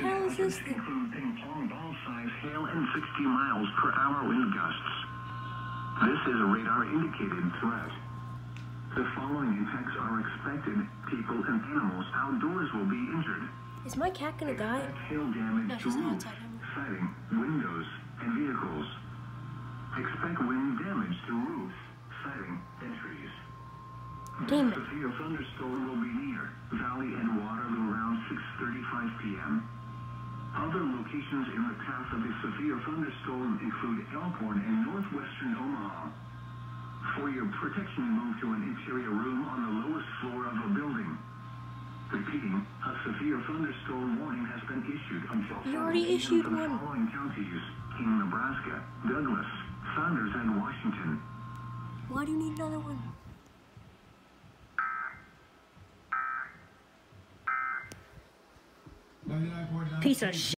hell is this thing? Include ping-pong ball-sized hail and 60 miles per hour wind gusts. This is a radar-indicated threat. The following impacts are expected. People and animals outdoors will be injured. Is my cat gonna die? Hail damage No, to she's not roofs, outside anymore. siding, windows, and vehicles. Expect wind damage to roofs, siding, and trees. Damn it. The severe thunderstorm will be near Valley and Waterloo around 6:35 p.m. Other locations in the path of the severe thunderstorm include Elkhorn and northwestern Omaha. For your protection, move to an interior room on the lowest floor of a building. Repeating, a severe thunderstorm warning has been issued until You already issued the one. following counties: King, Nebraska, Douglas, Saunders, and Washington. Why do you need another one? Piece of shit.